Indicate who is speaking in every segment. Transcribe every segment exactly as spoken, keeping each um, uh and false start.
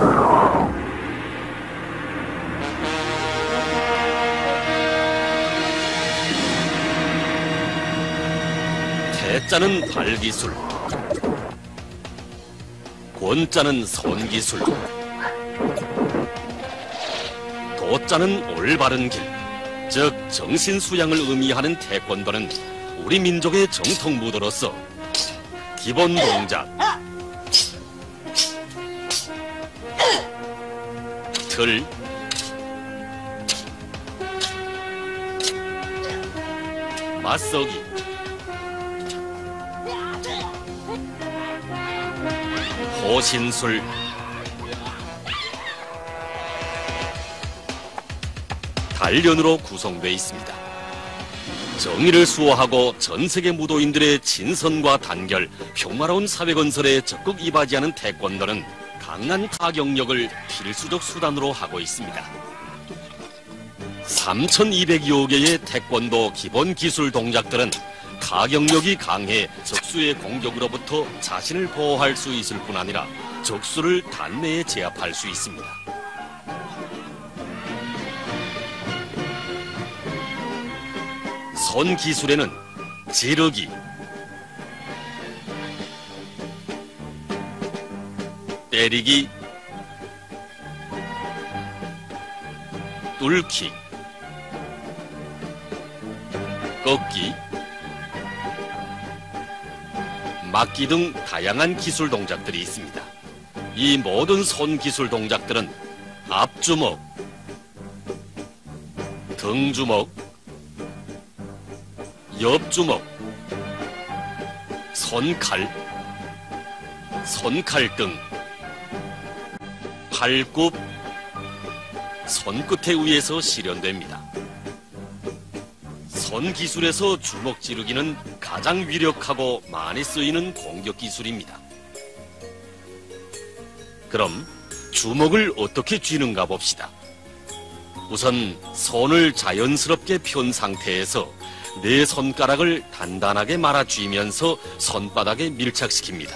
Speaker 1: 태자는 발기술, 권자는 선기술, 도자는 올바른 길, 즉 정신수양을 의미하는 태권도는 우리 민족의 정통무도로서 기본 동작, 틀, 맞서기, 호신술, 단련으로 구성되어 있습니다. 정의를 수호하고 전세계 무도인들의 진선과 단결, 평화로운 사회 건설에 적극 이바지하는 태권도는 강한 타격력을 필수적 수단으로 하고 있습니다. 삼천이백여 개의 태권도 기본 기술 동작들은 타격력이 강해 적수의 공격으로부터 자신을 보호할 수 있을 뿐 아니라 적수를 단내에 제압할 수 있습니다. 손 기술에는 지르기, 때리기, 뚫기, 꺾기, 막기 등 다양한 기술 동작들이 있습니다. 이 모든 손 기술 동작들은 앞주먹, 등주먹, 옆주먹, 손칼, 손칼등, 팔굽, 손끝에 의해서 실현됩니다. 손 기술에서 주먹 지르기는 가장 위력하고 많이 쓰이는 공격 기술입니다. 그럼 주먹을 어떻게 쥐는가 봅시다. 우선 손을 자연스럽게 편 상태에서 네 손가락을 단단하게 말아 쥐면서 손바닥에 밀착시킵니다.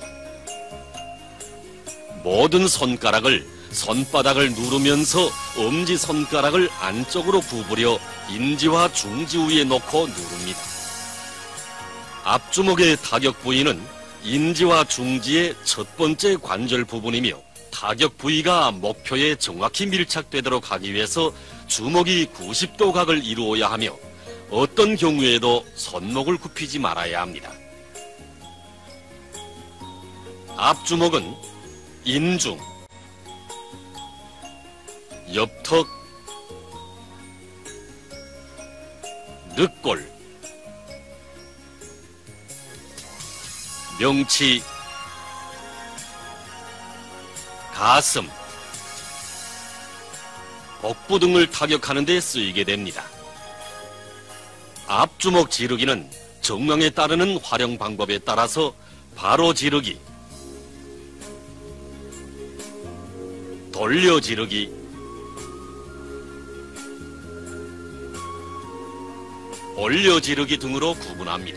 Speaker 1: 모든 손가락을 손바닥을 누르면서 엄지손가락을 안쪽으로 구부려 인지와 중지 위에 놓고 누릅니다. 앞주먹의 타격 부위는 인지와 중지의 첫 번째 관절 부분이며 타격 부위가 목표에 정확히 밀착되도록 하기 위해서 주먹이 구십 도 각을 이루어야 하며 어떤 경우에도 손목을 굽히지 말아야 합니다. 앞주먹은 인중, 옆턱, 늑골, 명치, 가슴, 복부 등을 타격하는 데 쓰이게 됩니다. 앞주먹 지르기는 정명에 따르는 활용 방법에 따라서 바로 지르기, 돌려 지르기, 올려 지르기 등으로 구분합니다.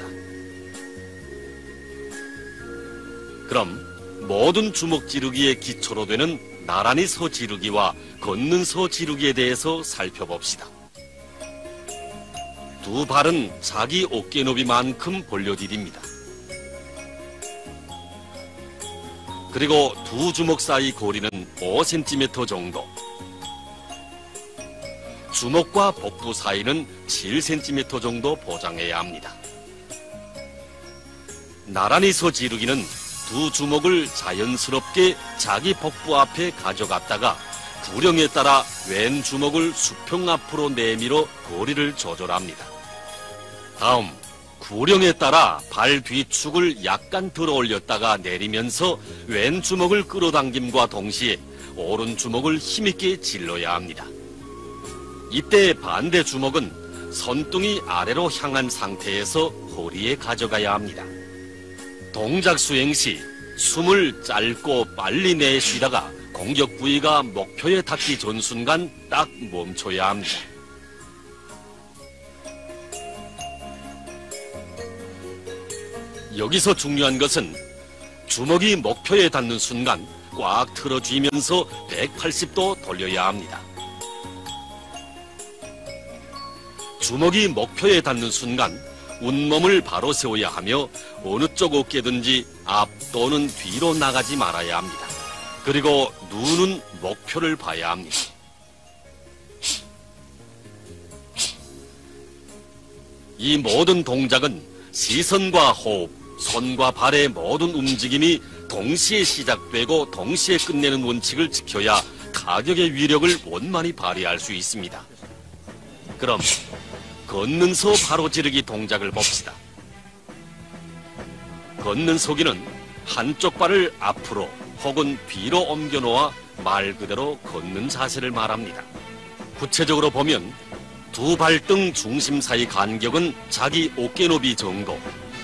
Speaker 1: 그럼 모든 주먹 지르기의 기초로 되는 나란히 서 지르기와 걷는 서 지르기에 대해서 살펴봅시다. 두 발은 자기 어깨 너비만큼 벌려 디딥니다. 그리고 두 주먹 사이 거리는 오 센티미터 정도, 주먹과 복부 사이는 칠 센티미터 정도 보장해야 합니다. 나란히 서 지르기는 두 주먹을 자연스럽게 자기 복부 앞에 가져갔다가 구령에 따라 왼 주먹을 수평 앞으로 내밀어 거리를 조절합니다. 다음, 구령에 따라 발 뒤축을 약간 들어 올렸다가 내리면서 왼 주먹을 끌어당김과 동시에 오른 주먹을 힘있게 질러야 합니다. 이때 반대 주먹은 손등이 아래로 향한 상태에서 허리에 가져가야 합니다. 동작 수행 시 숨을 짧고 빨리 내쉬다가 공격 부위가 목표에 닿기 전 순간 딱 멈춰야 합니다. 여기서 중요한 것은 주먹이 목표에 닿는 순간 꽉 틀어쥐면서 백팔십 도 돌려야 합니다. 주먹이 목표에 닿는 순간 운몸을 바로 세워야 하며 어느 쪽 어깨든지 앞 또는 뒤로 나가지 말아야 합니다. 그리고 눈은 목표를 봐야 합니다. 이 모든 동작은 시선과 호흡, 손과 발의 모든 움직임이 동시에 시작되고 동시에 끝내는 원칙을 지켜야 타격의 위력을 원만히 발휘할 수 있습니다. 그럼 걷는 서 바로 지르기 동작을 봅시다. 걷는 서기는 한쪽 발을 앞으로 혹은 뒤로 옮겨 놓아 말 그대로 걷는 자세를 말합니다. 구체적으로 보면 두 발등 중심 사이 간격은 자기 어깨 너비 정도,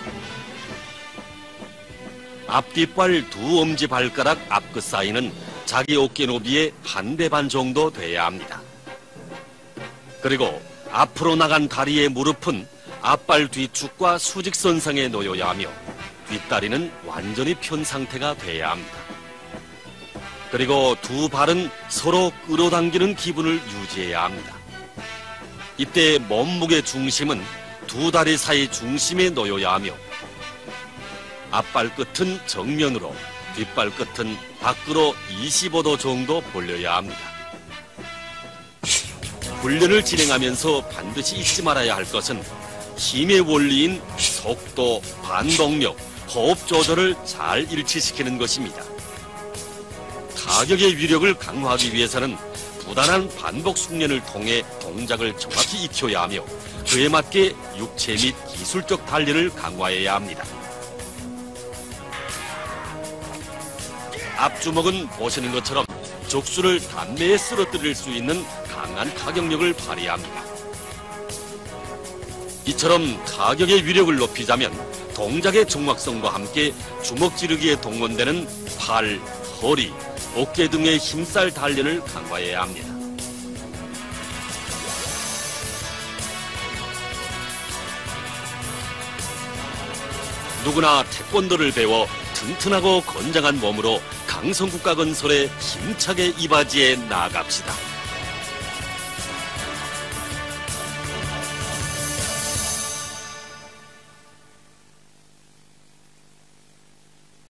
Speaker 1: 앞뒷발 두 엄지 발가락 앞끝 사이는 자기 어깨 너비의 한 배 반 정도 돼야 합니다. 그리고 앞으로 나간 다리의 무릎은 앞발 뒤축과 수직선상에 놓여야 하며 뒷다리는 완전히 편 상태가 돼야 합니다. 그리고 두 발은 서로 끌어당기는 기분을 유지해야 합니다. 이때 몸무게 중심은 두 다리 사이 중심에 놓여야 하며 앞발 끝은 정면으로, 뒷발 끝은 밖으로 이십오 도 정도 벌려야 합니다. 훈련을 진행하면서 반드시 잊지 말아야 할 것은 힘의 원리인 속도, 반동력, 호흡 조절을 잘 일치시키는 것입니다. 타격의 위력을 강화하기 위해서는 부단한 반복 숙련을 통해 동작을 정확히 익혀야 하며 그에 맞게 육체 및 기술적 단련을 강화해야 합니다. 앞주먹은 보시는 것처럼 족수를 단내에 쓰러뜨릴 수 있는 강한 타격력을 발휘합니다. 이처럼 타격의 위력을 높이자면 동작의 정확성과 함께 주먹 지르기에 동원되는 팔, 허리, 어깨 등의 힘살 단련을 강화해야 합니다. 누구나 태권도를 배워 튼튼하고 건장한 몸으로 강성국가 건설에 힘차게 이바지해 나아갑시다.